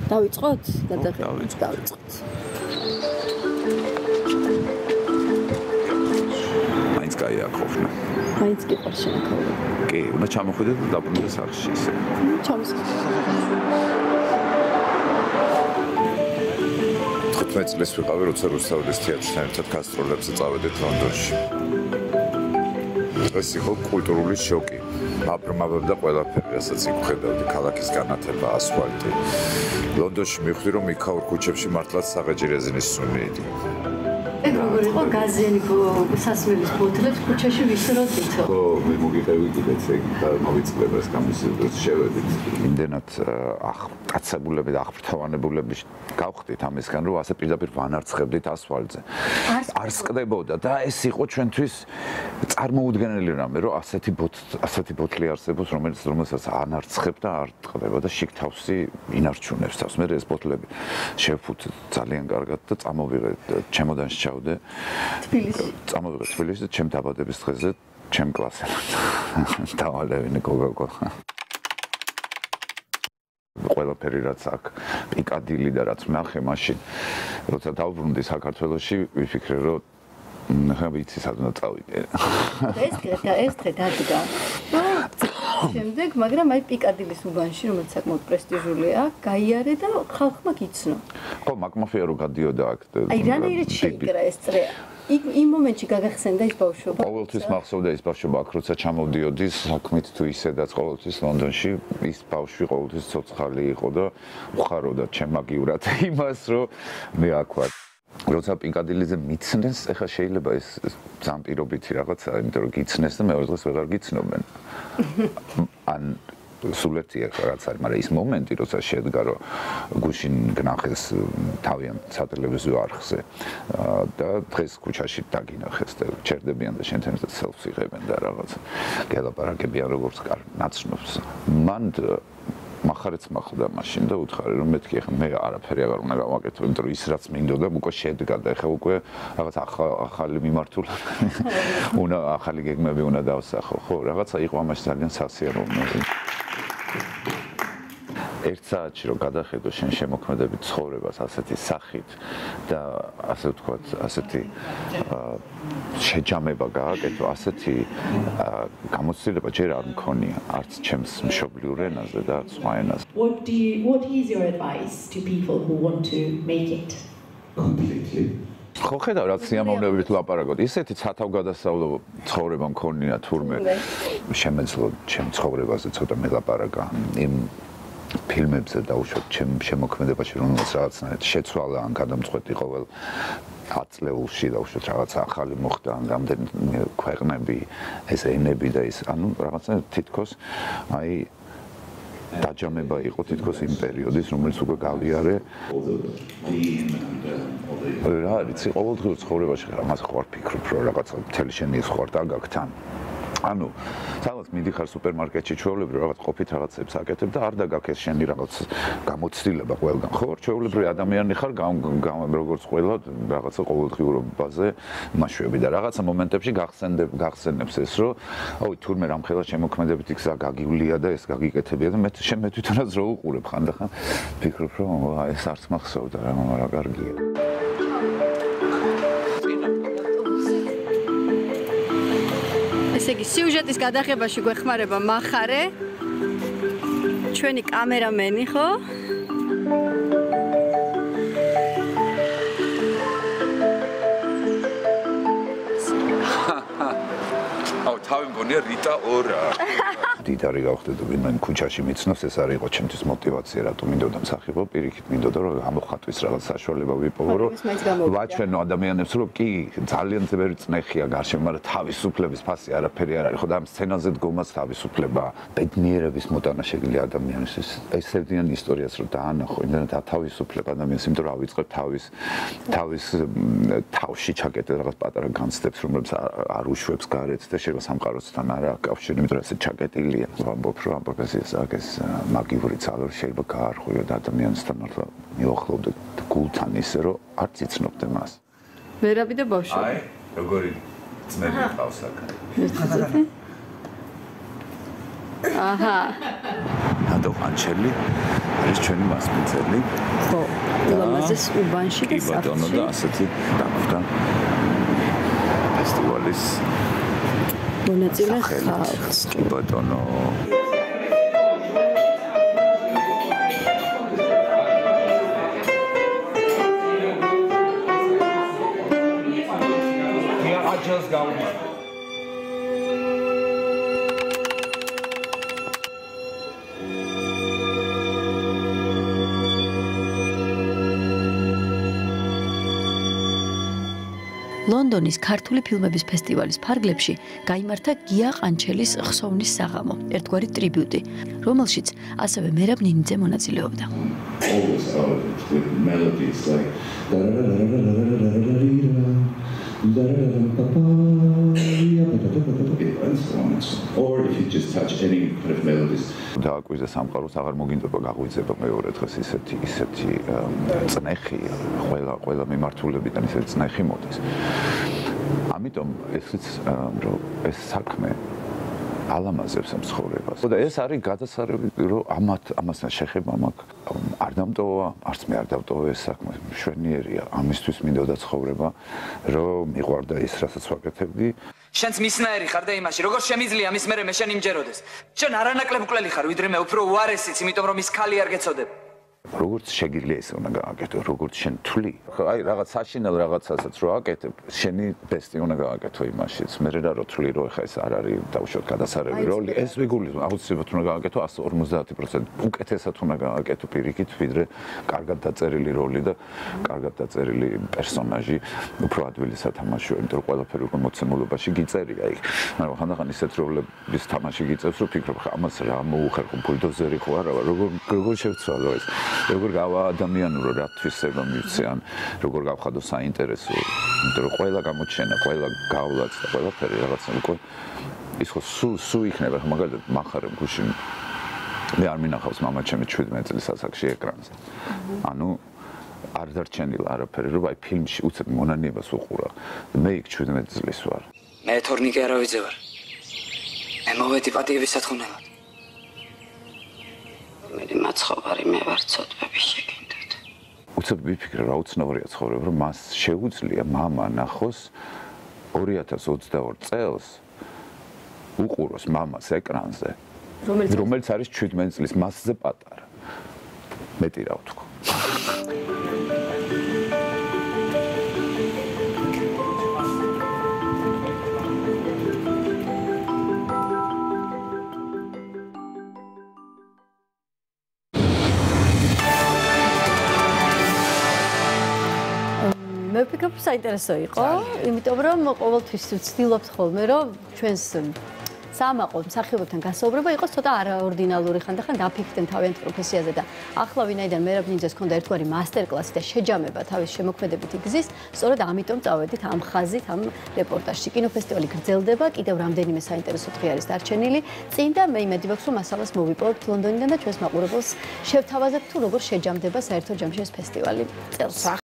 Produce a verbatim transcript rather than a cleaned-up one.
დავიწყოთ? გადაღება. დავიწყოთ. მაინც კაია ხოხნა. მაინც კი ყავს შენახული. კი, უნდა ჩამოხვიდეთ და დაბრუნდეს არხში ისე. ჩამოსხდით. თხუთმეტ წელს ვიყავი, როცა რუსთაველის თეატრთან ერთად გასტროლებზე წავედით ლონდონში. ეს იყო კულტურული შოკი. აბრმავებდა ყველაფერი, რასაც იქ ხედავდი, ქალაქის განათება, ასფალტი. ლონდონში მივხვდი, რომ იქაურ ქუჩებში მართლაც საღეჯი რეზინის სუნი idi. ეგ როგორ იყო გაზიანი სასმელის ბოთლებს ქუჩაში ვისროდით? ხო, მე მოგიყევი კიდეც ეგ და მოვიწყდება ეს გამოსილდოს შევედით. იმდენად აღკაცებულები და აღფრთოვანებულები გავხდით ამისგან, რომ ასე პირდაპირ ვანარცხებდით ასფალტზე. არ სკდებოდა და ეს იყო ჩვენთვის წარმოუდგენელი რამე, რომ ასეთი ასეთი ბოთლი არსებობს, რომელიც რომელსაც ანარცხებ და არ ტყდება და შიგ თავსი ინარჩუნებს თავს. მე ეს ბოთლები შევფუთ ძალიან კარგად და წამოვიღე ჩემოდანში ჩავდე თბილისში. წამოვიღე თბილისში და ჩემ დაბადების დღეზე ჩემ კლასელად დავალევინე კოკა-კოლა. ყველაფერი რაც აქ პიკადილი და რაც ნახე მაშინ როცა დავბრუნდი საქართველოში ვიფიქრე რომ ხა ვიცი სად უნდა წავიდე. ეს დღე ეს დღე დადგა. შემდეგ, მაგრამ აი პიკადილის უბანში, რომელიც საკმაოდ პრესტიჟულია, გაიარე და ხალხმა გიცნო. ხო, მაკმაფია რო გადიოდა აქ. აი რანაირად შეიკრა ეს წრე? იმ მომენტში გაგახსენდა ის ბავშვობა? ყოველთვის მახსოვდა ის ბავშვობა, აქ როცა ჩამოვდიოდი საქმით თუ ისედაც ყოველთვის ლონდონში, ის ბავშვი ყოველთვის ცოცხალი იყო და უხაროდა ჩემაგიურად იმას, რომ მე აქ ვარ. როცა პიკადილიზე მიცნეს, ეხლა შეიძლება ეს ძალიან პირობითი რაღაცა, იმიტომ რომ გიცნეს და მეორე დღეს ვეღარ გიცნობენ. ან სულ ერთი ახლა რაც არის, მაგრამ ის მომენტი, როცა შედგა, რომ გუშინ გნახეს თავიანთ სატელევიზიო არხზე და დღეს ქუჩაში დაგინახეს და ჩერდებიან და შენთან ერთად სელფს იღებენ და რაღაცა გელაპარაკებიან როგორც ნაცნობს. მან მახარეც მახდა მაშინ და უთხარი რომ მეთქი ახლა მე არაფერი აღარ უნდა გავაკეთო, იმიტომ რომ ის რაც მინდოდა უკვე შედგა და ახლა უკვე რაღაც ახალი მიმართულება უნდა ახალი გეგმები უნდა დავსახო. ხო, რაღაცა იყო ამაში ძალიან სასიამოვნო. ერთ საათში რომ გადახედო შენ შემოქმედებით ცხოვრებას ასეთი სახით და ასე ვთქვათ, ასეთი შეჯამება გააკეთო, ასეთი გამოცდილება ჯერ არ მქონია, არც ჩემს მშობლიურ ენაზე და არც სხვა ენაზე. What do you what is your advice to people who want to make it? Completely. ხო ხედავ რა სიამოვნებით ლაპარაკობ. ისეთი სათავგადასავლო ცხოვრება მქონია თურმე შემეძლო ჩემ ცხოვრებაზე ცოტა მელაპარაკა იმ ფილმებზე და უშუალოდ ჩემ შემოქმედებაში რომელსაც რაღაცნაირად შეცვალა ან გადამწყვეტი ყოველ ათ წლეულში და უშუალოდ რაღაც ახალი მოხდა ან რამდენი ქვეყნები ეს ენები და ის ანუ რაღაცნაირად თითქოს აი დაჯამება იყო თითქოს იმ პერიოდის რომელიც უკვე გავიარე რა არის ყოველდღიურ ცხოვრებაში ამას ხوار ფიქრობ რომ რაღაცა მთელი შენი ის ხوار დაგაქთან ანუ სადაც მიდიხარ სუპერმარკეტში ჩვეულებრივ რაღაც ყოფით რაღაცებს აკეთებ და არ დაგაქეს შენი რაღაც გამოცდილება ყველგან ხო ჩვეულებრივი ადამიანი ხარ როგორც ყველა რაღაცა ყოველდღიურობაზე მაშვები და რაღაცა მომენტებში გახსენდებ გახსენებს ეს რომ აუ თურმე რამხელა შემოქმედებით იქ გაგივლია და ეს გაგიკეთებია და მე შენ მე თვითონაც რო უყურებ ხანდახან ფიქრობ რომ ეს არც მახსოვდა რა რა კარგია ესე იგი სიუჟეტის გადაღებაში გვეხმარება მახარე ჩვენი კამერამენი ხო აუ თავი მგონია რიტა ორა დიდარი გავხდე და ვინმე ქუჩაში მიცნობს ეს არის იყო ჩემთვის мотиваცია რატომ მინდოდა მსახიობ პირიქით მინდოდა რომ ამოხატვის რაღაც საშუალება ვიპოვო რომ ვაჩვენო ადამიანებს რომ კი ძალიან ბევრი წნეხია გარშემო მაგრამ თავისუფლების ფასი არაფერი არ არის ხო და ამ სცენაზე დგომაც თავისუფლებაა ბედნიერების მოტანა შეგიძლია ადამიანისთვის ესევდიან ისტორიას რომ დაანახო იმდენად ათავისუფლებ ადამიანს იმიტომ რომ ავიწყებ თავის თავის თავში ჩაკეტე რაღაც პატარა განცდებს რომელსაც არ უშვებს გარეთ და შეიძლება სამყაროსთან არ აქვს კავშირი იმიტომ რომ ესე ჩაკეტილი ვამბობ რომ ამ პროფესიას აქ ეს მაგიური ძალა შეიძლება გაარღვიო და ადამიანსთან მართლა მიუახლოვდე გულთან ისე რომ არ ციცნობდე მას. მერაბი და ბავშვი. აი, როგორი ძმები ყავს აქ. აჰა. ნადო ყანჩელი არის ჩვენი მასპინძელი. ხო, ულამაზეს უბანში და სახლში. ბატონო და ასეთი დაგვდა ფესტივალის მონაწილე ხალხს. ბატონო just go. ლონდონის ქართული ფილმების ფესტივალის ფარგლებში გაიმართა გია ყანჩელის ხსოვნის საღამო, ერთგვარი ტრიბიუტი, რომელშიც ასევე მერაბ ნინიძე მონაწილეობდა. Or if you just touch any kind of melodies. დააკვირდა სამყაროს აღარ მოგინდება გაღვიძება მეორე დღეს ისეთი ისეთი წნეხია ყველა ყველა მიმართულებიდან ისეთი წნეხი მოდის. ამიტომ ესეც რომ ეს საქმე ალამაზებს ამ ცხოვრებას. და ეს არის გადასარევი რომ ამათ ამასთან შეხება მაქვს არ დამტოვა, არც მე არ დავტოვა ეს საქმე. მშვენიერია, ამისთვის მინდოდა ცხოვრება, რომ მიყვარდა ის, რასაც ვაკეთებდი. შენც მისნაირი ხარ და იმაში, როგორ შემიძლია მის მერე მე შენ იმჯეროდეს. შენ არანაკლებ მკვლელი ხარ, ვიდრე მე უფრო უარესიც, იმიტომ რომ ის ქალი არ გეცოდებ. როგორც შეგიძლია ისე უნდა გააკეთო, როგორც შენ თვლი. აი რაღაც საშინელ რაღაცასაც რო აკეთებ, შენი ბესტი უნდა გააკეთო იმაშიც. მე რა თვლი რომ ეხა ეს არ არის დავუშვათ გადასარევი როლი, ეს ვიგულიზმი აუცილებლად უნდა გააკეთო εκατო ორმოცდაათი პროცენტი. უკეთესად უნდა გააკეთო პირიქით, ვიდრე კარგად დაწერილი როლი და კარგად დაწერილი პერსონაჟი, უფრო ადვილი სათამაშოა, იმიტომ რომ ყველაფერი უკვე მოცემულობაში გიწერია იქ. მაგრამ ხანდახან ისეთ როლების თამაში გიწევს, რომ ფიქრობ, ხა ამას რა მოუხერხო ბულდოზერი ხო არა, როგორ როგორ შევცვალო ეს. როგორ გავა ადამიანურო რა თვისება მივციან, როგორ გავხადო საინტერესო, იმიტომ რომ ყველა გამოჩენა, ყველა გავლაც და ყველაფერი რაღაცა უკვე ის ხო სულ სულ იქნება, მაგალითად მახარებ გუში მე არ მინახავს მამა ჩემი შვიდმეტ წლის ასაკში ეკრანზე. ანუ არ დარჩენილა არაფერი, რომ აი ფილმში უცებ მონანიებას უყურა. მე იქ შვიდმეტ წლის ვარ. მე თორნიკე არ ავიძე ვარ. მე მოვედი პატიების სათხოვნელად. მე მაცხოვარი მე ვარ ცოტები შეგინდათ. უცებ ვიფიქრე რა უცნაურია ცხოვრება, რომ მას შეუძლია მამა ნახოს ორი ათას ოცდაორ წელს უყუროს მამას ეკრანზე, რომელიც არის შვიდმეტ წლის მასზე პატარა. მეტი რა ვთქვა. მე ვფიქრობ, საინტერესო იყო, იმიტომ რომ ყოველთვის ვცდილობთ ხოლმე, რომ ჩვენს საამაყო მსახიობებთან გასაუბრება იყოს ცოტა არაორდინალური, ხანდახან დაფიქრდნენ თავიანთ პროფესიაზე და ახლა ვინაიდან მერაბ ნინიძეს ჰქონდა ერთგვარი მასტერკლასი და შეჯამება თავის შემოქმედებითი გზის, სწორედ ამიტომ წავედით ამ ხაზით, ამ რეპორტაჟში. კინოფესტივალი გრძელდება, კიდევ რამდენიმე საინტერესო დღე არის დარჩენილი. წინ და მე იმედი მაქვს, რომ მასალას მოვიპოვებთ ლონდონიდან და ჩვენს მაყურებელს შევთავაზებთ თუ როგორ შეჯამდება საერთო ჯამში ეს ფესტივალი წელს.